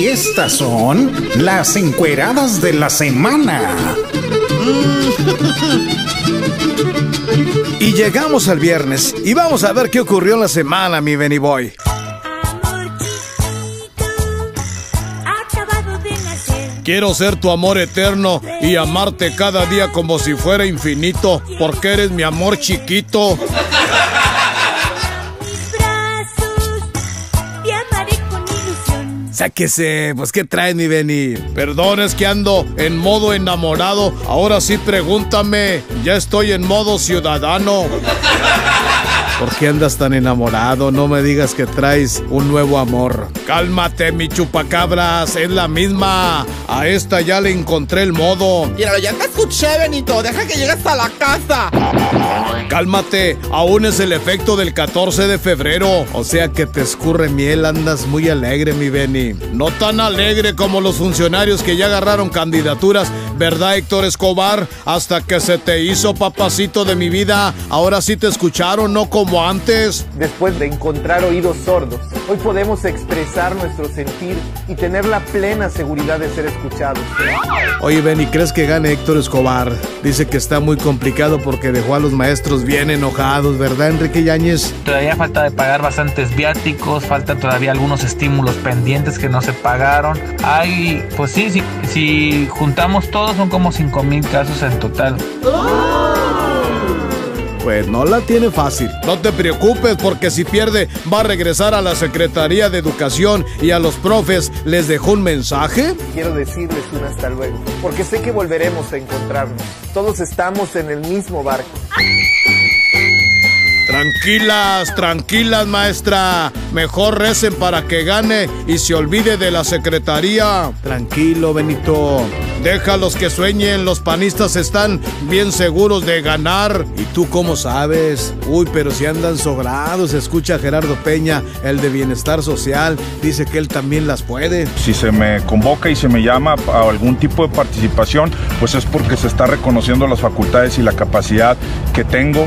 Y estas son las encueradas de la semana. Y llegamos al viernes y vamos a ver qué ocurrió en la semana, mi Benny Boy. Quiero ser tu amor eterno y amarte cada día como si fuera infinito, porque eres mi amor chiquito. Sáquese, pues ¿qué trae, mi Benny? Perdón, es que ando en modo enamorado. Ahora sí pregúntame, ya estoy en modo ciudadano. ¿Por qué andas tan enamorado? No me digas que traes un nuevo amor. Cálmate, mi chupacabras, es la misma. A esta ya le encontré el modo. Míralo, ya te escuché, Benito, deja que llegues a la casa. Cálmate, aún es el efecto del 14 de febrero. O sea que te escurre miel, andas muy alegre, mi Benny. No tan alegre como los funcionarios que ya agarraron candidaturas, ¿verdad, Héctor Escobar? Hasta que se te hizo papacito de mi vida. Ahora sí te escucharon, no como antes. Después de encontrar oídos sordos, hoy podemos expresar nuestro sentir y tener la plena seguridad de ser escuchados. Oye, Benny, ¿crees que gane Héctor Escobar? Dice que está muy complicado porque dejó a los maestros bien enojados, ¿verdad, Enrique Yáñez? Todavía falta de pagar bastantes viáticos, faltan todavía algunos estímulos pendientes que no se pagaron. Ay, pues sí, si juntamos todos son como 5,000 casos en total. Pues no la tiene fácil. No te preocupes, porque si pierde va a regresar a la Secretaría de Educación y a los profes les dejó un mensaje. Quiero decirles un hasta luego, porque sé que volveremos a encontrarnos. Todos estamos en el mismo barco. Tranquilas, maestra. Mejor recen para que gane y se olvide de la secretaría. Tranquilo, Benito. Déjalos que sueñen, los panistas están bien seguros de ganar. ¿Y tú cómo sabes? Uy, pero si andan sobrados. Escucha a Gerardo Peña, el de Bienestar Social. Dice que él también las puede. Si se me convoca y se me llama a algún tipo de participación, pues es porque se está reconociendo las facultades y la capacidad que tengo.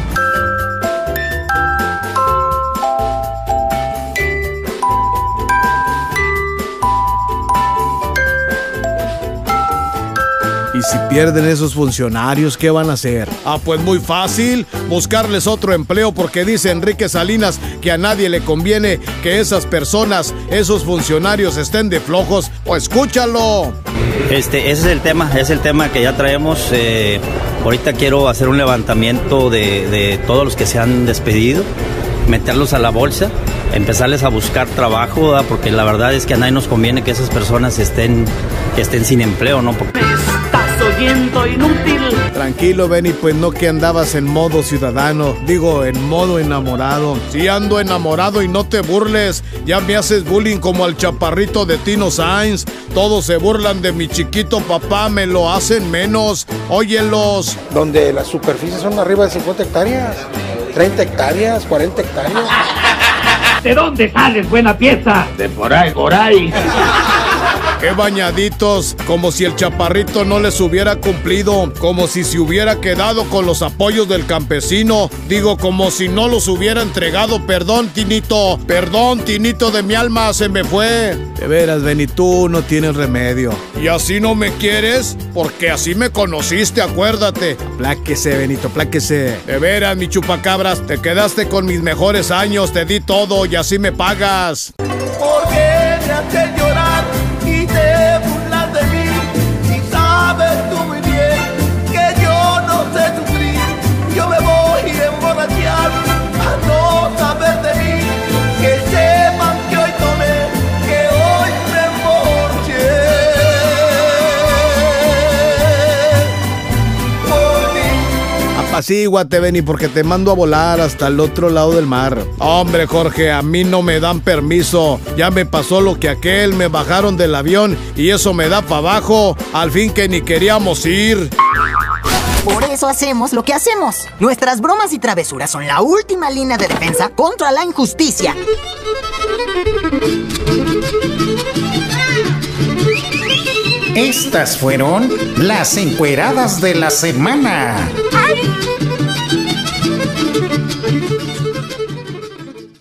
Y si pierden esos funcionarios, ¿qué van a hacer? Ah, pues muy fácil, buscarles otro empleo, porque dice Enrique Salinas que a nadie le conviene que esas personas, esos funcionarios estén de flojos. O escúchalo. Ese es el tema que ya traemos. Ahorita quiero hacer un levantamiento de todos los que se han despedido, meterlos a la bolsa, empezarles a buscar trabajo, ¿verdad? Porque la verdad es que a nadie nos conviene que esas personas estén sin empleo, ¿no? Porque... oyendo, inútil. Tranquilo, Benny, pues no que andabas en modo ciudadano, digo, en modo enamorado. Sí ando enamorado y no te burles, ya me haces bullying como al chaparrito de Tino Sainz. Todos se burlan de mi chiquito papá, me lo hacen menos, óyelos. Donde las superficies son arriba de 50 hectáreas, 30 hectáreas, 40 hectáreas. ¿De dónde sales, buena pieza? De por ahí. ¡Qué bañaditos! Como si el chaparrito no les hubiera cumplido, como si se hubiera quedado con los apoyos del campesino. Digo, como si no los hubiera entregado. Perdón, Tinito de mi alma, se me fue. De veras, Benny, tú no tienes remedio. ¿Y así no me quieres? Porque así me conociste, acuérdate. Pláquese, Benito, pláquese. De veras, mi chupacabras, te quedaste con mis mejores años, te di todo y así me pagas. ¿Por qué me haces llorar y te burlas de mí? Si sabes tú muy bien que yo no sé sufrir, yo me voy a emborrachar a no saber de mí. Que sepan que hoy tomé, que hoy me emborraché por ti. Apacíguate, Benny, porque te mando a volar hasta el otro lado del mar. Hombre, Jorge, a mí no me dan permiso. Ya me pasó lo que aquel, me bajaron del avión y eso me da para abajo. Al fin que ni queríamos ir. Por eso hacemos lo que hacemos. Nuestras bromas y travesuras son la última línea de defensa contra la injusticia. Estas fueron las encueradas de la semana.